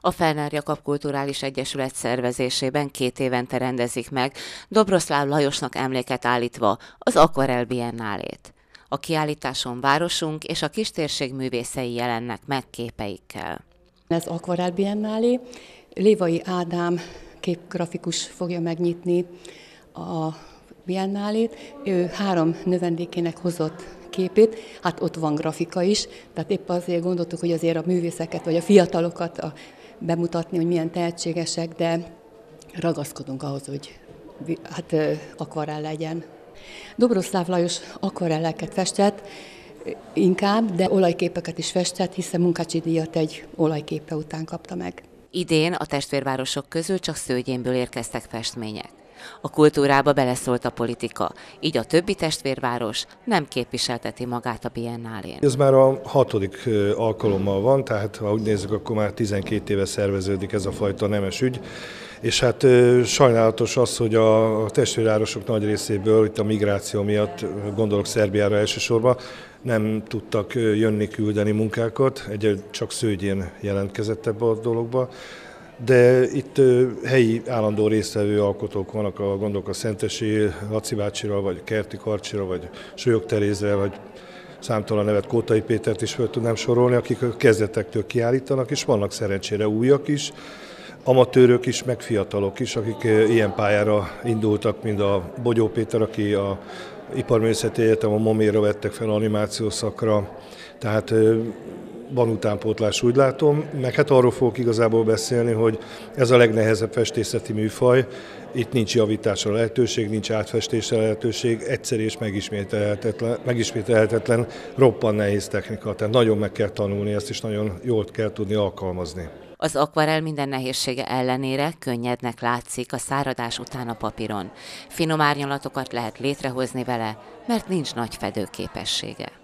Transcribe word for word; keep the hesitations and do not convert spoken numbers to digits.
A Ferner Jakab Kulturális Egyesület szervezésében két évente rendezik meg Dobroszláv Lajosnak emléket állítva az Akvarel Biennálét. A kiállításon városunk és a kistérség művészei jelennek meg képeikkel. Ez Akvarel Biennálé. Lévai Ádám képgrafikus fogja megnyitni a biennálét. Ő három növendékének hozott képét, hát ott van grafika is, tehát épp azért gondoltuk, hogy azért a művészeket vagy a fiatalokat a, bemutatni, hogy milyen tehetségesek, de ragaszkodunk ahhoz, hogy hát akvarell legyen. Dobroszláv Lajos akvarelleket festett inkább, de olajképeket is festett, hiszen Munkácsi díjat egy olajképe után kapta meg. Idén a testvérvárosok közül csak Szőgyénből érkeztek festmények. A kultúrába beleszólt a politika, így a többi testvérváros nem képviselteti magát a biennálén. Ez már a hatodik alkalommal van, tehát ha úgy nézzük, akkor már tizenkét éve szerveződik ez a fajta nemes ügy. És hát sajnálatos az, hogy a testvérvárosok nagy részéből itt a migráció miatt, gondolok Szerbiára elsősorban, nem tudtak jönni, küldeni munkákat, egy csak Szőgyén jelentkezett ebbe a dologba. De itt helyi állandó résztvevő alkotók vannak, a gondolok a Szentesi Laci bácsira, vagy Kerti Karcsira, vagy Solyog Terézre, vagy számtalan nevet Kótai Pétert is fel tudnám sorolni, akik a kezdetektől kiállítanak, és vannak szerencsére újak is, amatőrök is, meg fiatalok is, akik ilyen pályára indultak, mint a Bogyó Péter, aki a Iparművészeti Egyetem a Moméra vettek fel animációs szakra, tehát van utánpótlás, úgy látom, meg hát arról fogok igazából beszélni, hogy ez a legnehezebb festészeti műfaj, itt nincs javításra lehetőség, nincs átfestésre lehetőség, egyszer és megismételhetetlen, megismételhetetlen, roppant nehéz technika, tehát nagyon meg kell tanulni ezt, és nagyon jól kell tudni alkalmazni. Az akvarell minden nehézsége ellenére könnyednek látszik a száradás után a papíron. Finom árnyalatokat lehet létrehozni vele, mert nincs nagy fedőképessége.